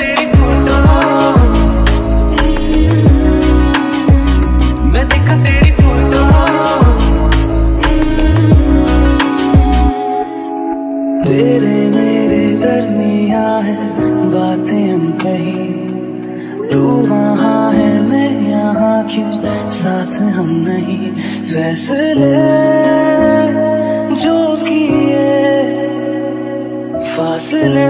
तेरी फोटो, मैं देखा तेरी फोटो। तेरे मेरे दरमिया है बातें अनकही, तू वहाँ है मैं यहाँ क्यों, साथ हम नहीं। फैसले जो किए फासले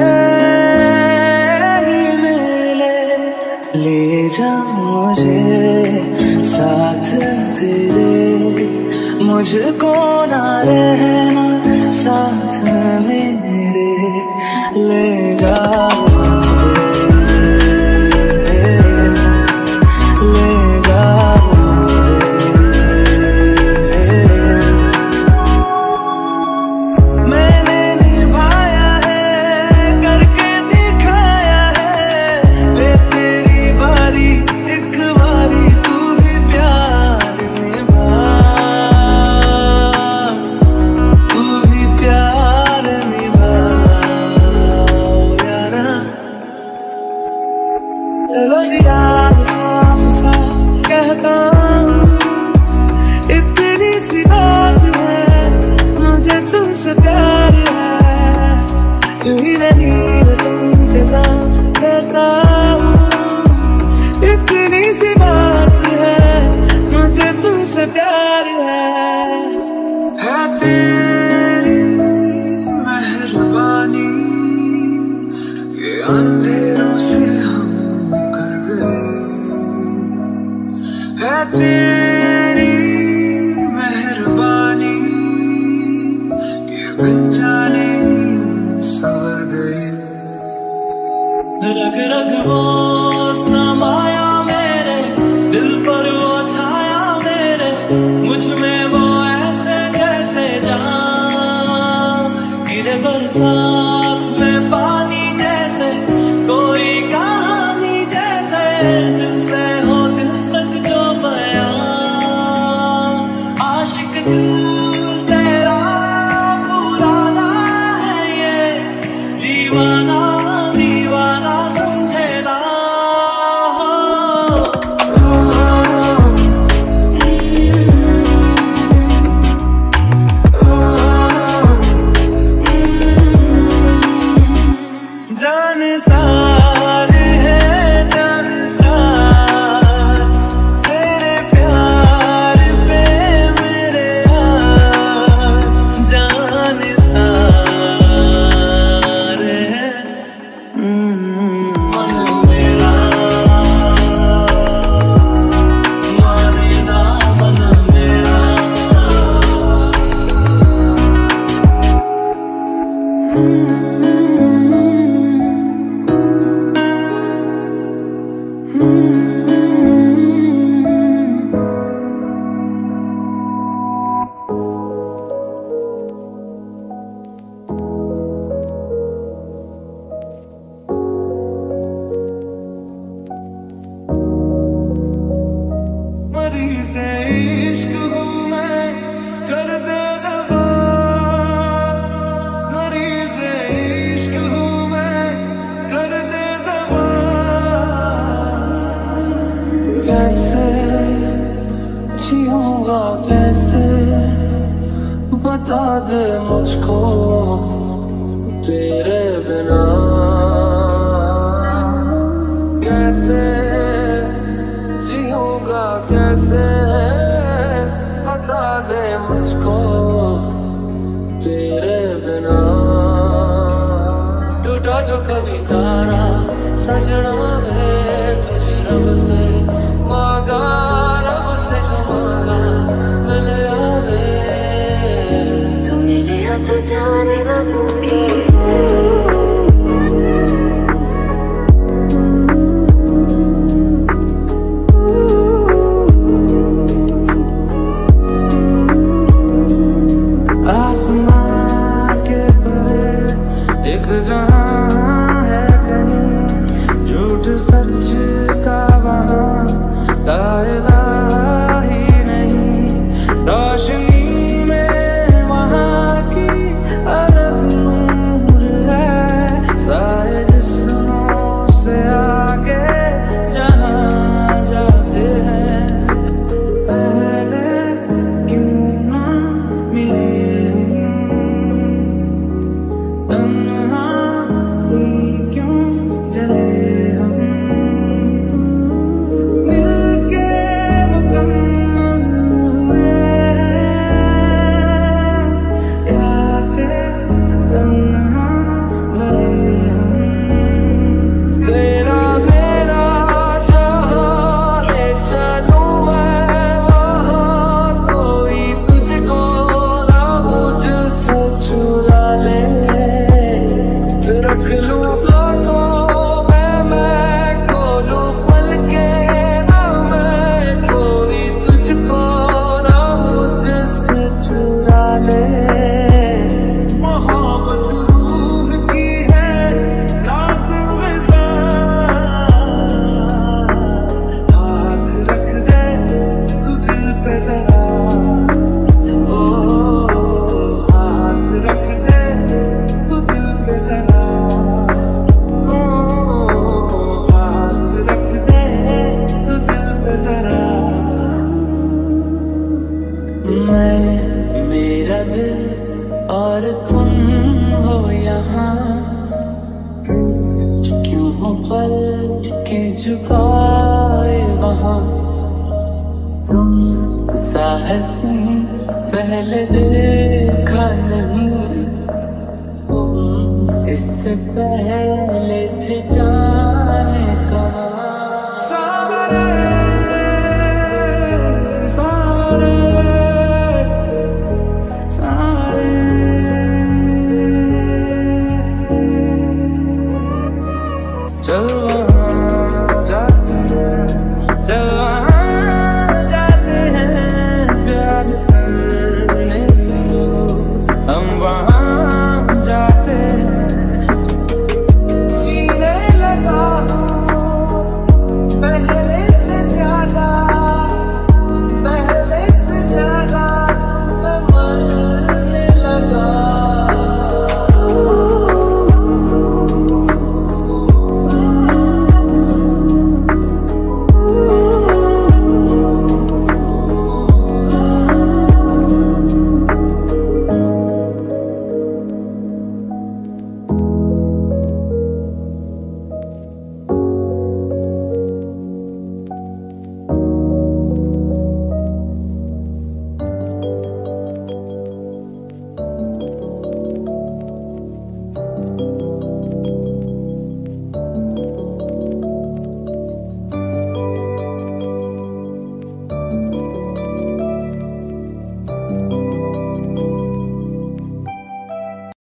ही मिले, ले जा मुझे साथ तेरे, मुझको ना रहना साथ मेरे, ले जा चलो यार साफ साफ कहता हूँ, इतनी सी बात है मुझे तुमसे प्यार है, यूं ही नहीं तुम जैसा कहता हूँ, इतनी सी बात है मुझे तुमसे प्यार है तेरी मेहरबानी के अंधेरों से है तेरी मेहरबानी कि बिन जाने सवर गए। रग रग वो समाया मेरे दिल पर, वो छाया मेरे मुझ में, वो ऐसे कैसे जान गिरे बरसात में पानी जैसे, कोई कहानी जैसे, दिल से हो दिल तक जो आशिक दिल तेरा पुराना है ये, दीवाना दीवाना समझे ना। जान सार है जान सार तेरे प्यार पे मेरे यार, जान सार है मन मेरा, माने ना मन मेरा। मरीज़ इश्क हूँ मैं कर दे दवा, मरीज़ इश्क हूँ मैं कर दे दवा। कैसे जीऊँगा कैसे बता दे मुझको तेरे बिना, कैसे जीऊँगा कैसे बता दे मुझको तेरे बिना। टूटा जो कभी तारा सजना है तुझे रब से मांगा, रब से जो मांगा मिल आवे, तू मिले तो जाने ना दूंगी। एक जहां है कहीं झूठ सच का वहां कायदा ही नहीं, रोशनी में वहां की अलग झुकाए वहाँ तुम सा हंसी पहले देखा नहीं, तुम इससे पहले थे